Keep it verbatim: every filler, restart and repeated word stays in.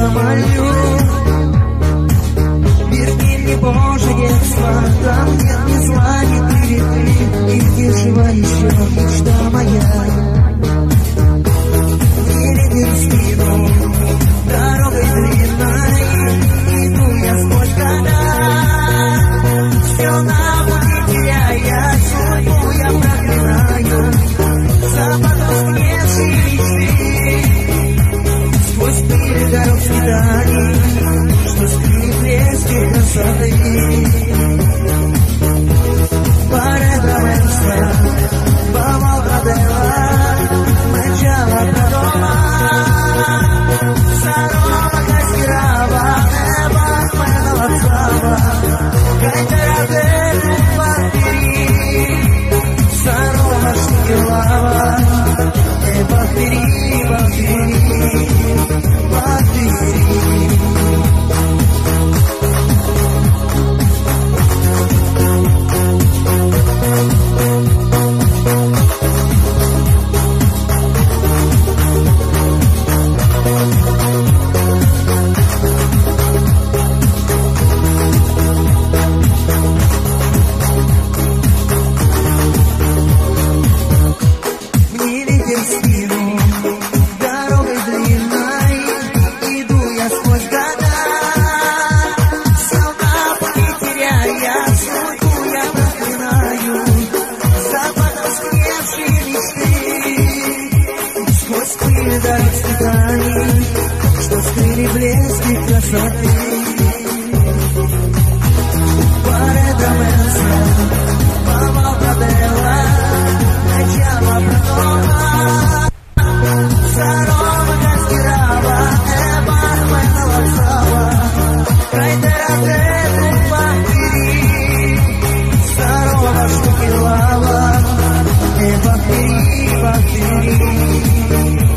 я молю. Верни мне, Боже, детство, там нет ни зла, ни клеветы, и где жива еще мечта моя. Не лети в спину, дорогой длинной, иду я сквозь года. Все на пути теряя, судьбу я проклинаю, за потускневшие мечты, сквозь пыль дорог свиданий, что скрыли блески красоты. Pare promessa, vamos a dela, mangiava per doma, sarò che schirava, neva quella lazzava, che c'era per un batteri, sarò la schirava, e batteri, batteri, batteri. Что скрыли блески красоты. Pare promessa, vamos a dela, mangiava per doma, sarò che schirava, neva quella lazzava, che c'era per un batteri, sarò la schirava, e batteri, batteri.